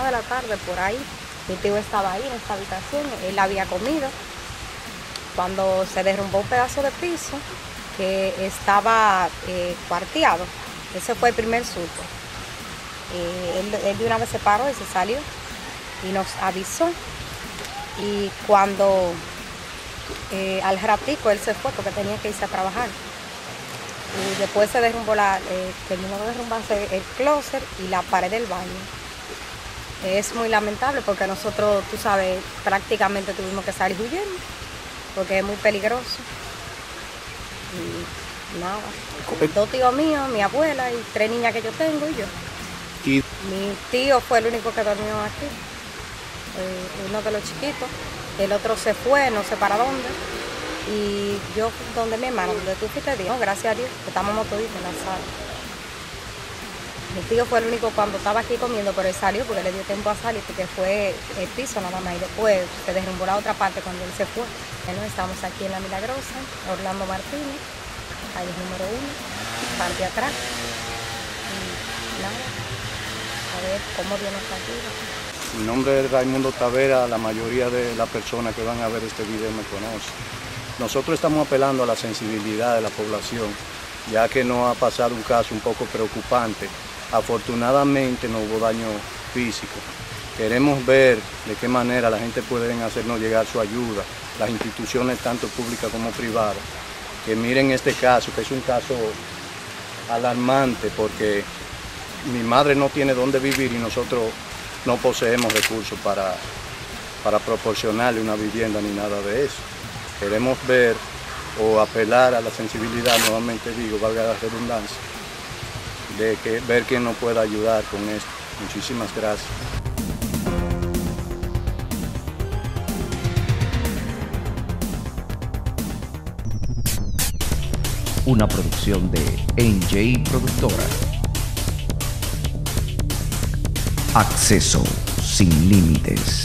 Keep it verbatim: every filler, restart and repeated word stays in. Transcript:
de la tarde, por ahí. Mi tío estaba ahí en esta habitación, él había comido. Cuando se derrumbó un pedazo de piso que estaba eh, cuarteado, ese fue el primer susto. Eh, él, él de una vez se paró y se salió y nos avisó. Y cuando eh, al ratico él se fue porque tenía que irse a trabajar. Y después se derrumbó la, eh, terminó de derrumbarse el closet y la pared del baño. Es muy lamentable porque nosotros, tú sabes, prácticamente tuvimos que salir huyendo porque es muy peligroso. Y nada, dos tíos míos, mi abuela y tres niñas que yo tengo y yo. Y Mi tío fue el único que durmió aquí, eh, uno de los chiquitos, el otro se fue, no sé para dónde. Y yo, donde mi hermano, donde tú fuiste, digo, gracias a Dios, que estamos toditos en la sala. Mi tío fue el único cuando estaba aquí comiendo, pero él salió porque le dio tiempo a salir, porque fue el piso nada más, y después se derrumbó la otra parte cuando él se fue. Bueno, estamos aquí en La Milagrosa, Orlando Martínez, calle número uno, parte atrás. Y nada, a ver cómo Dios nos ayuda. mi nombre es Raimundo Tavera, la mayoría de las personas que van a ver este video me conocen. Nosotros estamos apelando a la sensibilidad de la población, ya que nos ha pasado un caso un poco preocupante. Afortunadamente no hubo daño físico. Queremos ver de qué manera la gente puede hacernos llegar su ayuda, las instituciones tanto públicas como privadas, que miren este caso, que es un caso alarmante porque mi madre no tiene dónde vivir y nosotros no poseemos recursos para, para proporcionarle una vivienda ni nada de eso. Queremos ver o apelar a la sensibilidad, nuevamente digo, valga la redundancia, de que, ver quién nos pueda ayudar con esto. Muchísimas gracias. Una producción de N J Productora. Acceso sin límites.